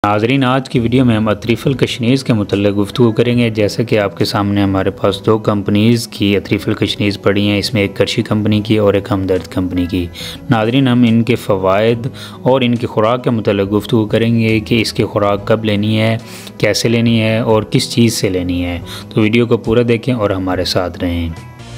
नाज़रीन, आज की वीडियो में हम अतरीफ़ुल कशनीज़ के मुतल्लिक़ गुफ्तगू करेंगे। जैसा कि आपके सामने हमारे पास दो कंपनीज़ की अतरीफ़ुल कशनीज़ पड़ी हैं। इसमें एक करशी कंपनी की और एक हमदर्द कंपनी की। नाज़रीन, हम इनके फ़वाइद और इनकी ख़ुराक के मुतल्लिक़ गुफ्तगू करेंगे कि इसकी ख़ुराक कब लेनी है, कैसे लेनी है और किस चीज़ से लेनी है। तो वीडियो को पूरा देखें और हमारे साथ रहें।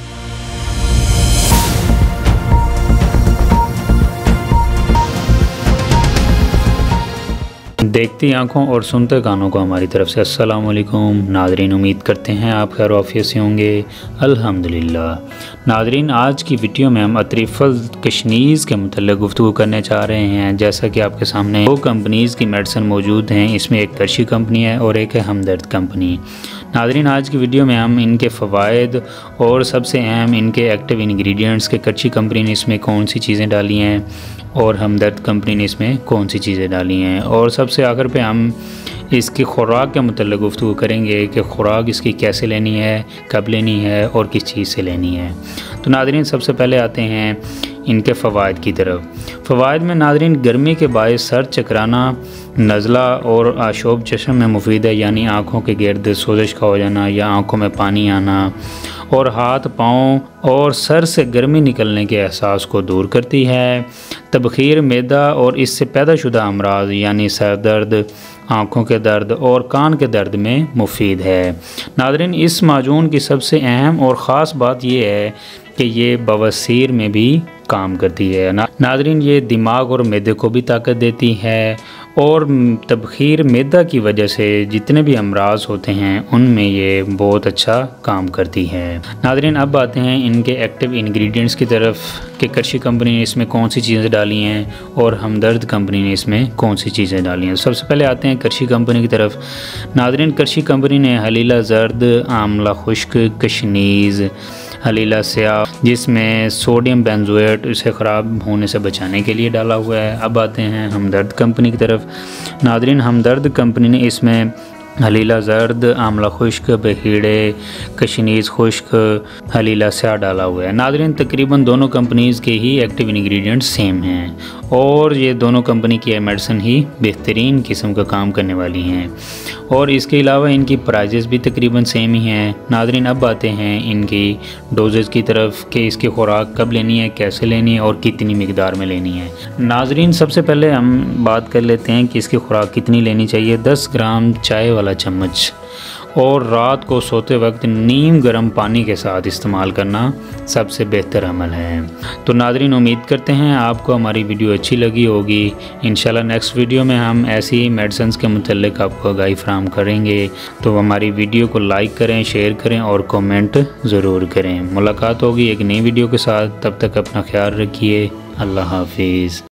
देखती आँखों और सुनते कानों को हमारी तरफ से अस्सलाम वालेकुम। नाज़रीन, उम्मीद करते हैं आप खैर आफियत से होंगे। अल्हम्दुलिल्लाह। नाज़रीन, आज की वीडियो में हम अतरीफ़ुल कशनीज़ के मुतल्लिक़ गुफ्तगू करने जा रहे हैं। जैसा कि आपके सामने दो कंपनीज़ की मेडिसिन मौजूद हैं। इसमें एक करशी कंपनी है और एक है हमदर्द कंपनी। नाज़रीन, आज की वीडियो में हम इनके फ़वाइद और सबसे अहम इनके एक्टिव इंग्रेडिएंट्स के करशी कंपनी ने इसमें कौन सी चीज़ें डाली हैं और हमदर्द कंपनी ने इसमें कौन सी चीज़ें डाली हैं, और सबसे आखिर पे हम इसकी ख़ुराक के मुतल्लिक़ गुफ्तगू करेंगे कि ख़ुराक इसकी कैसे लेनी है, कब लेनी है और किस चीज़ से लेनी है। तो नाज़रीन, सबसे पहले आते हैं इनके फ़वाइद की तरफ। फ़वाइद में नाज़रीन, गर्मी के बायस सर चकराना, नज़ला और आशोब चश्म में मुफीद है, यानी आँखों के गिर्द सोजिश का हो जाना या आँखों में पानी आना, और हाथ पाँव और सर से गर्मी निकलने के एहसास को दूर करती है। तबखीर, मैदा और इससे पैदाशुदा अमराज यानी सर दर्द, आँखों के दर्द और कान के दर्द में मुफीद है। नाज़रीन, इस माजून की सबसे अहम और ख़ास बात यह है कि ये बवासीर में भी काम करती है। नाज़रीन, ये दिमाग और मैदे को भी ताकत देती है, और तबखीर मैदा की वजह से जितने भी अमराज होते हैं उनमें ये बहुत अच्छा काम करती है। नाज़रीन, अब आते हैं इनके एक्टिव इंग्रेडिएंट्स की तरफ कि करशी कंपनी ने इसमें कौन सी चीज़ें डाली हैं और हमदर्द कंपनी ने इसमें कौन सी चीज़ें डाली हैं। सबसे पहले आते हैं करशी कंपनी की तरफ। नाज़रीन, करशी कंपनी ने हलीला ज़र्द, आमला खुश्क, कशनीज़, हलीला स्याह जिसमें सोडियम बेंजोएट इसे ख़राब होने से बचाने के लिए डाला हुआ है। अब आते हैं हमदर्द कंपनी की तरफ। नाज़रीन, हमदर्द कंपनी ने इसमें हलीला ज़र्द, आमला खुश्क, बहीड़े, कशनीज़ खुश्क, हलीला स्याह डाला हुआ है। नाज़रीन, तकरीबन दोनों कंपनीज़ के ही एक्टिव इंग्रेडिएंट्स सेम हैं और ये दोनों कंपनी की मेडिसिन ही बेहतरीन किस्म का काम करने वाली हैं, और इसके अलावा इनकी प्राइजेज़ भी तकरीबन सेम ही हैं। नाज़रीन, अब आते हैं इनकी डोजेज़ की तरफ कि इसकी ख़ुराक कब लेनी है, कैसे लेनी है और कितनी मिकदार में लेनी है। नाज़रीन, सबसे पहले हम बात कर लेते हैं कि इसकी ख़ुराक कितनी लेनी चाहिए। 10 ग्राम चाय वाला चम्मच, और रात को सोते वक्त नीम गर्म पानी के साथ इस्तेमाल करना सबसे बेहतर अमल है। तो नाज़रीन, उम्मीद करते हैं आपको हमारी वीडियो अच्छी लगी होगी। इंशाल्लाह नेक्स्ट वीडियो में हम ऐसी मेडिसिन्स के मुतल्लिक़ आपको आगाही फराहम करेंगे। तो हमारी वीडियो को लाइक करें, शेयर करें और कमेंट ज़रूर करें। मुलाकात होगी एक नई वीडियो के साथ। तब तक अपना ख्याल रखिए। अल्लाह हाफिज़।